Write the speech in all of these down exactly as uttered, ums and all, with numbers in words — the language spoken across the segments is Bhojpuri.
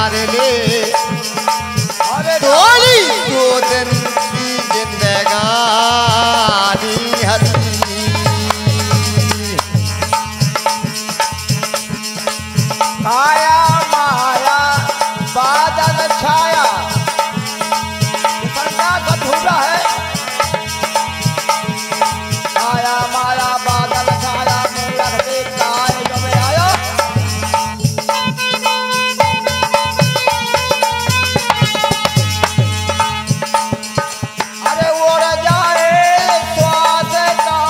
मार ले थोड़ी दो दिन की जिंदगानी हरी। काया माया बादल छाया अधूरा है। काया माया बादल छाया मूलक देखता है जब आया। अरे उड़ जाए श्वास का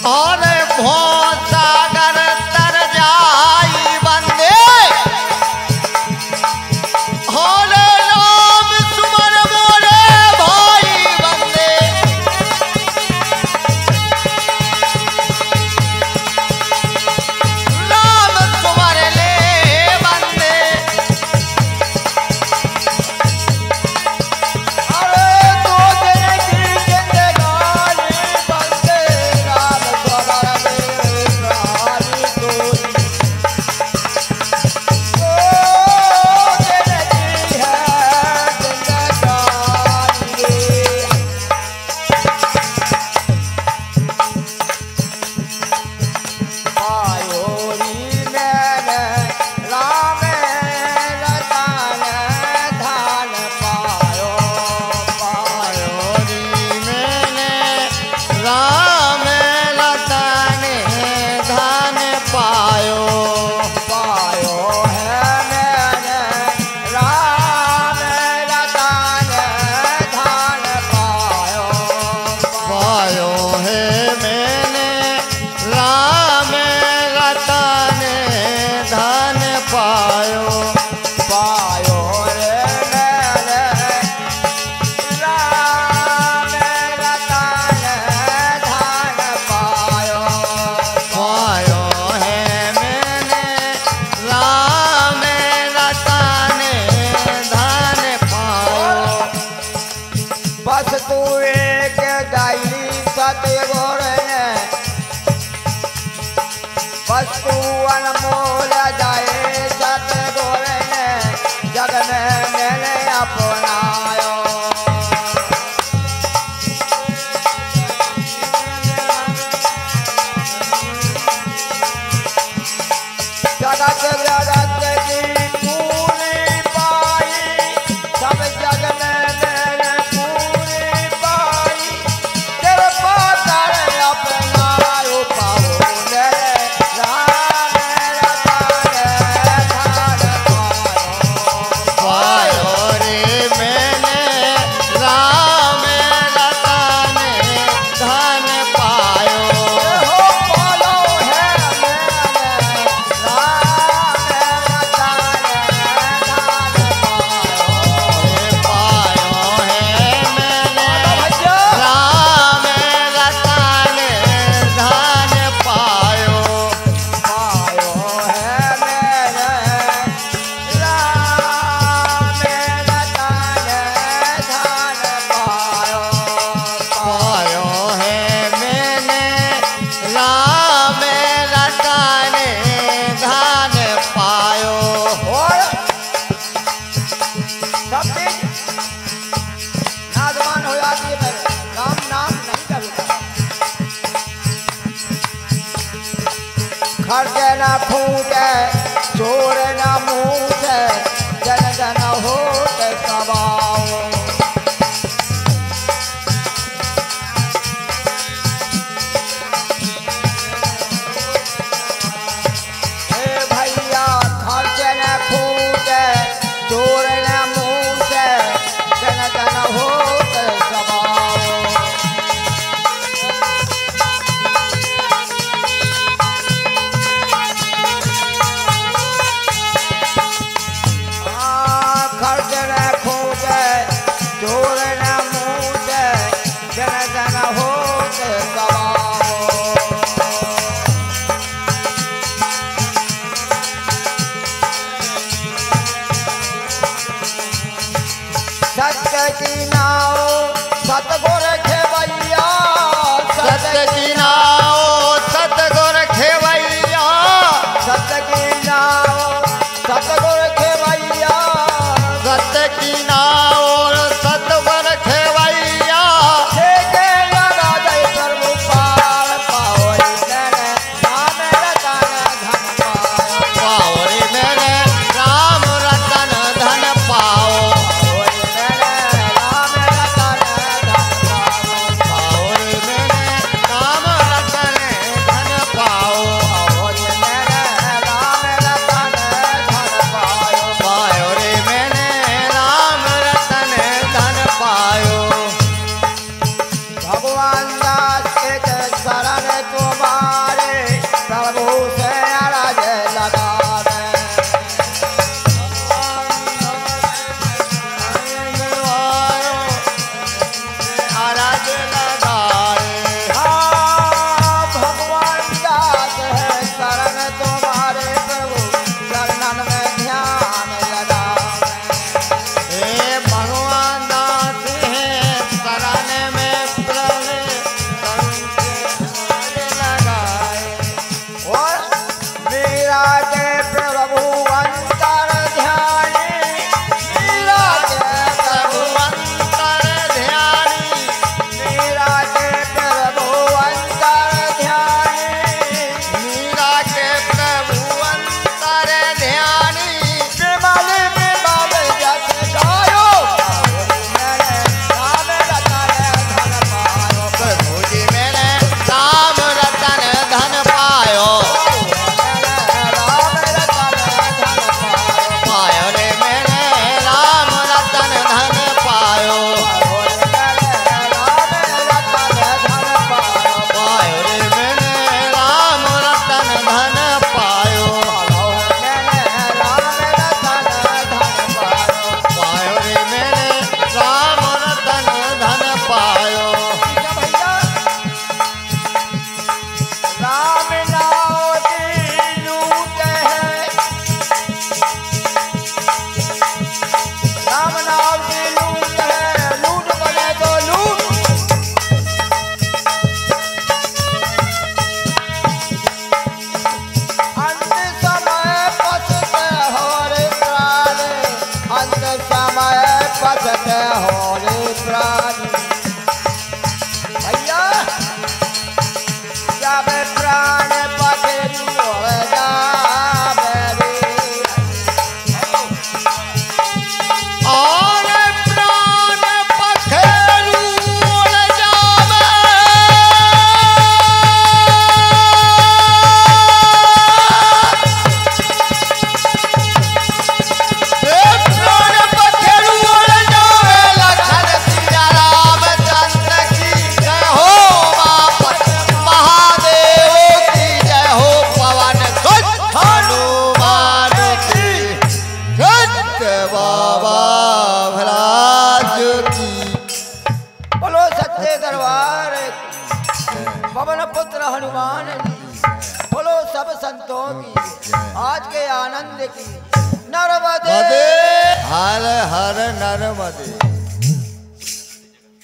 और भो सागर तर जाई बंदे हरे राम सुमर मोरे भाई बंदे राम सुमर ले बंदे अरे दो दिन की जिंदगानी बंदे राम सबर में रानी तोरी दो दिन की है जिंदगानी आयोरी मैंने राम रतन धन पायो पायो री मैंने राम लतन धन पायो पायो है मैंने राम रतन धन पायो पायो है मैंने राम रतन धन पायो पायो रे मैंने राम रतन धन पायो पायो है मैंने राम रतन धन पायो बस तू एक डायरी सतगुर ने बस तू अनमोल जाए सतगुर ने जग में मैंने अपनायो जगत जगत की पूरी पाई सब जग में मैंने पूरी पाई कृपा कर अपनायो पाओ मेरे राम रतन धन पायो पायो रे मैंने राम रतन धन पायो हो पालो है मैंने राम रतन धन पायो पायो है मैंने भैया राम रतन धन पायो पायो है मैंने राम रतन धन पायो पायो है मैंने राम रतन धन पायो और सब चीज नाजवान हो जाती है मेरे राम नाम नहीं करता खर्चे न फूटे चोर न मूटे जन जन होते सवाओ हे भैया खर्चे न फूटे चोर न मूटे जन जन होते सवाओ खर्च न खोजे चोर न मूटे जन जन होते सवाओ सत्य की नाव सतगुर खेवैया सत्य की नाओ सतगुर खेवैया सत्य की नाव सतगुर खेवैया सत्य की नाओ सतगुर खेवैया ठेके लगा दे प्रभु पार पाओ मैंने राम रतन धन पायो पाओ रे मैंने राम रतन धन पाओ मैंने राम के बाबा भराज की बोलो सच्चे दरबार पवन पुत्र हनुमान जी, बोलो सब संतों की आज के आनंद की। नर्मदे हर हर नर्मदे।